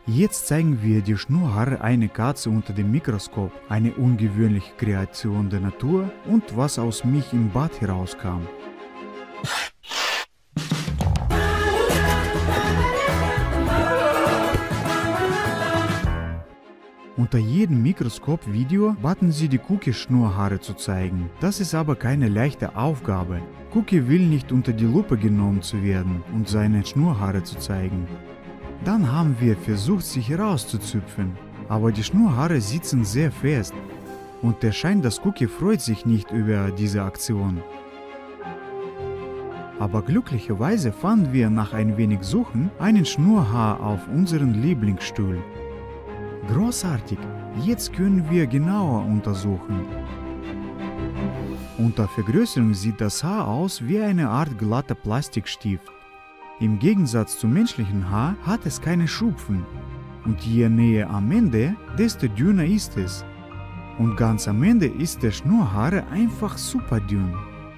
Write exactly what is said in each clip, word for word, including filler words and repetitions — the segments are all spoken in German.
Jetzt zeigen wir die Schnurrhaare einer Katze unter dem Mikroskop, eine ungewöhnliche Kreation der Natur und was aus mich im Bad herauskam. Unter jedem Mikroskop-Video baten sie die Cookie-Schnurrhaare zu zeigen. Das ist aber keine leichte Aufgabe. Cookie will nicht unter die Lupe genommen zu werden und seine Schnurrhaare zu zeigen. Dann haben wir versucht, sich herauszuzupfen, aber die Schnurrhaare sitzen sehr fest und es scheint, dass Cookie freut sich nicht über diese Aktion. Aber glücklicherweise fanden wir nach ein wenig Suchen einen Schnurrhaar auf unseren Lieblingsstuhl. Großartig, jetzt können wir genauer untersuchen. Unter Vergrößerung sieht das Haar aus wie eine Art glatter Plastikstift. Im Gegensatz zum menschlichen Haar hat es keine Schupfen. Und je näher am Ende, desto dünner ist es. Und ganz am Ende ist der Schnurrhaare einfach super dünn.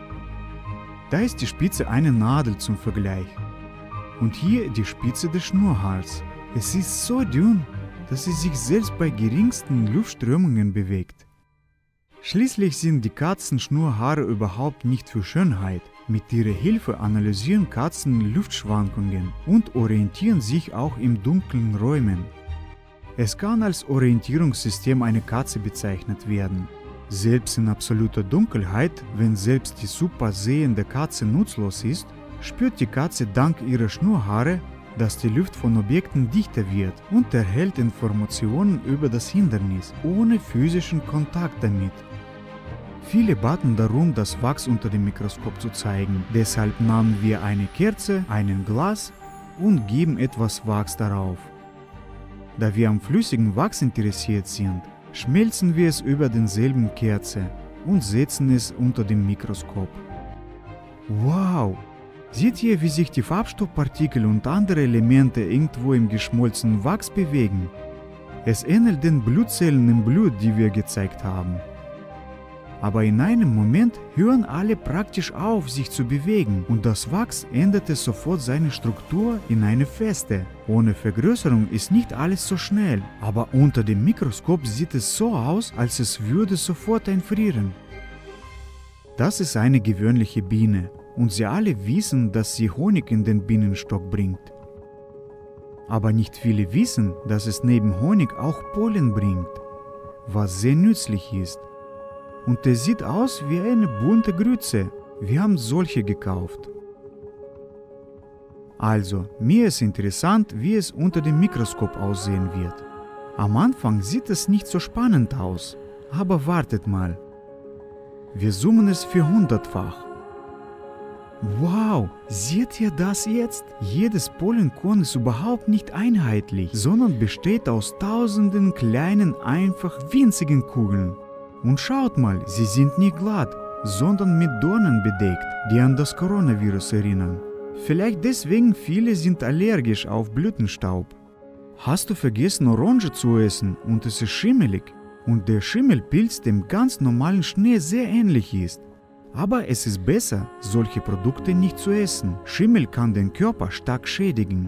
Da ist die Spitze einer Nadel zum Vergleich. Und hier die Spitze des Schnurrhaars. Es ist so dünn, dass es sich selbst bei geringsten Luftströmungen bewegt. Schließlich sind die Katzenschnurrhaare überhaupt nicht für Schönheit. Mit ihrer Hilfe analysieren Katzen Luftschwankungen und orientieren sich auch in dunklen Räumen. Es kann als Orientierungssystem einer Katze bezeichnet werden. Selbst in absoluter Dunkelheit, wenn selbst die super sehende Katze nutzlos ist, spürt die Katze dank ihrer Schnurrhaare, dass die Luft von Objekten dichter wird und erhält Informationen über das Hindernis, ohne physischen Kontakt damit. Viele baten darum, das Wachs unter dem Mikroskop zu zeigen, deshalb nahmen wir eine Kerze, ein Glas und geben etwas Wachs darauf. Da wir am flüssigen Wachs interessiert sind, schmelzen wir es über denselben Kerze und setzen es unter dem Mikroskop. Wow! Seht ihr, wie sich die Farbstoffpartikel und andere Elemente irgendwo im geschmolzenen Wachs bewegen? Es ähnelt den Blutzellen im Blut, die wir gezeigt haben. Aber in einem Moment hören alle praktisch auf, sich zu bewegen und das Wachs änderte sofort seine Struktur in eine feste. Ohne Vergrößerung ist nicht alles so schnell, aber unter dem Mikroskop sieht es so aus, als es würde sofort einfrieren. Das ist eine gewöhnliche Biene und sie alle wissen, dass sie Honig in den Bienenstock bringt. Aber nicht viele wissen, dass es neben Honig auch Pollen bringt, was sehr nützlich ist. Und es sieht aus wie eine bunte Grütze. Wir haben solche gekauft. Also, mir ist interessant, wie es unter dem Mikroskop aussehen wird. Am Anfang sieht es nicht so spannend aus, aber wartet mal. Wir zoomen es vierhundertfach. Wow, seht ihr das jetzt? Jedes Pollenkorn ist überhaupt nicht einheitlich, sondern besteht aus tausenden kleinen, einfach winzigen Kugeln. Und schaut mal, sie sind nicht glatt, sondern mit Dornen bedeckt, die an das Coronavirus erinnern. Vielleicht deswegen viele sind allergisch auf Blütenstaub. Hast du vergessen, Orange zu essen und es ist schimmelig? Und der Schimmelpilz dem ganz normalen Schnee sehr ähnlich ist. Aber es ist besser, solche Produkte nicht zu essen. Schimmel kann den Körper stark schädigen.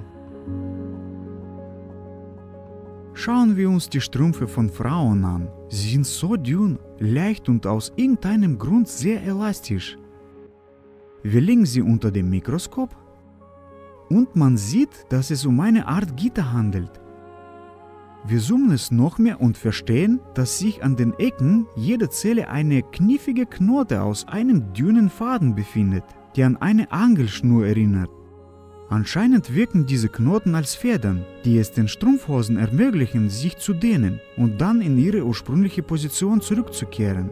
Schauen wir uns die Strümpfe von Frauen an. Sie sind so dünn, leicht und aus irgendeinem Grund sehr elastisch. Wir legen sie unter dem Mikroskop und man sieht, dass es um eine Art Gitter handelt. Wir zoomen es noch mehr und verstehen, dass sich an den Ecken jeder Zelle eine knifflige Knote aus einem dünnen Faden befindet, die an eine Angelschnur erinnert. Anscheinend wirken diese Knoten als Federn, die es den Strumpfhosen ermöglichen, sich zu dehnen und dann in ihre ursprüngliche Position zurückzukehren.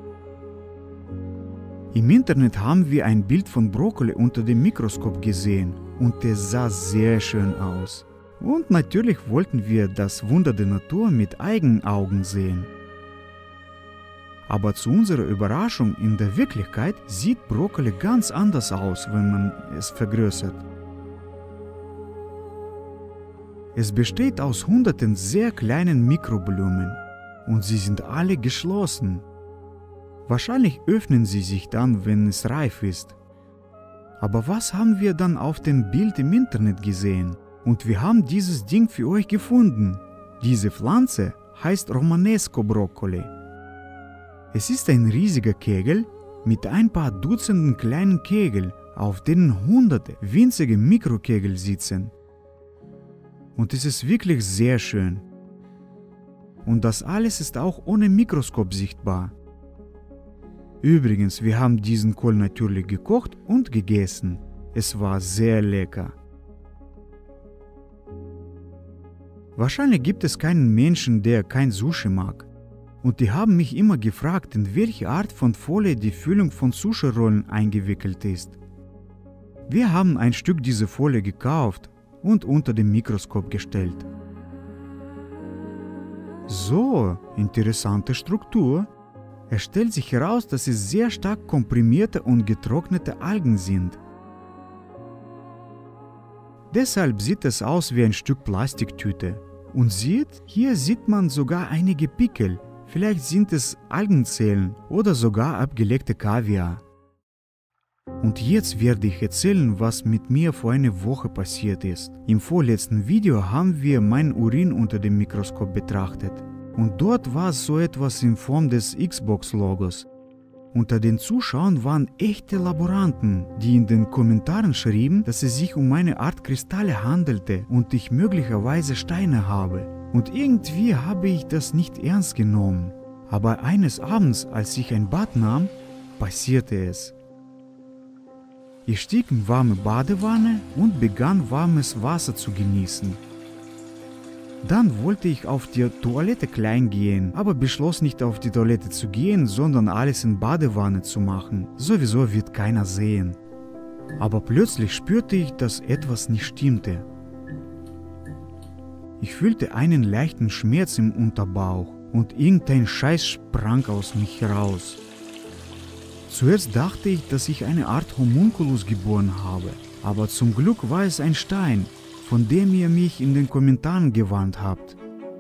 Im Internet haben wir ein Bild von Brokkoli unter dem Mikroskop gesehen und es sah sehr schön aus. Und natürlich wollten wir das Wunder der Natur mit eigenen Augen sehen. Aber zu unserer Überraschung, in der Wirklichkeit sieht Brokkoli ganz anders aus, wenn man es vergrößert. Es besteht aus hunderten sehr kleinen Mikroblumen und sie sind alle geschlossen. Wahrscheinlich öffnen sie sich dann, wenn es reif ist. Aber was haben wir dann auf dem Bild im Internet gesehen? Und wir haben dieses Ding für euch gefunden. Diese Pflanze heißt Romanesco Brokkoli. Es ist ein riesiger Kegel mit ein paar Dutzenden kleinen Kegeln, auf denen hunderte winzige Mikrokegel sitzen. Und es ist wirklich sehr schön. Und das alles ist auch ohne Mikroskop sichtbar. Übrigens, wir haben diesen Kohl natürlich gekocht und gegessen. Es war sehr lecker. Wahrscheinlich gibt es keinen Menschen, der kein Sushi mag. Und die haben mich immer gefragt, in welche Art von Folie die Füllung von Sushi-Rollen eingewickelt ist. Wir haben ein Stück dieser Folie gekauft und unter dem Mikroskop gestellt. So, interessante Struktur. Es stellt sich heraus, dass es sehr stark komprimierte und getrocknete Algen sind. Deshalb sieht es aus wie ein Stück Plastiktüte. Und seht, hier sieht man sogar einige Pickel. Vielleicht sind es Algenzellen oder sogar abgelegte Kaviar. Und jetzt werde ich erzählen, was mit mir vor einer Woche passiert ist. Im vorletzten Video haben wir meinen Urin unter dem Mikroskop betrachtet. Und dort war so etwas in Form des Xbox-Logos. Unter den Zuschauern waren echte Laboranten, die in den Kommentaren schrieben, dass es sich um eine Art Kristalle handelte und ich möglicherweise Steine habe. Und irgendwie habe ich das nicht ernst genommen. Aber eines Abends, als ich ein Bad nahm, passierte es. Ich stieg in warme Badewanne und begann warmes Wasser zu genießen. Dann wollte ich auf die Toilette klein gehen, aber beschloss nicht auf die Toilette zu gehen, sondern alles in Badewanne zu machen. Sowieso wird keiner sehen. Aber plötzlich spürte ich, dass etwas nicht stimmte. Ich fühlte einen leichten Schmerz im Unterbauch und irgendein Scheiß sprang aus mich heraus. Zuerst dachte ich, dass ich eine Art Homunculus geboren habe, aber zum Glück war es ein Stein, von dem ihr mich in den Kommentaren gewarnt habt.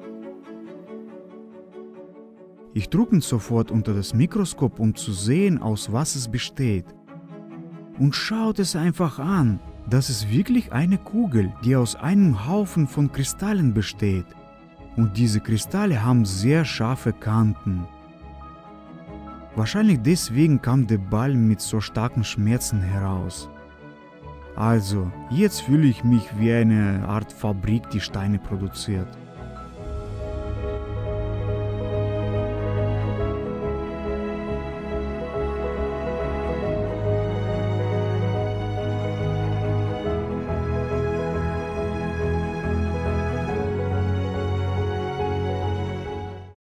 Ich trug ihn sofort unter das Mikroskop, um zu sehen, aus was es besteht. Und schaut es einfach an, das ist wirklich eine Kugel, die aus einem Haufen von Kristallen besteht. Und diese Kristalle haben sehr scharfe Kanten. Wahrscheinlich deswegen kam der Ball mit so starken Schmerzen heraus. Also, jetzt fühle ich mich wie eine Art Fabrik, die Steine produziert.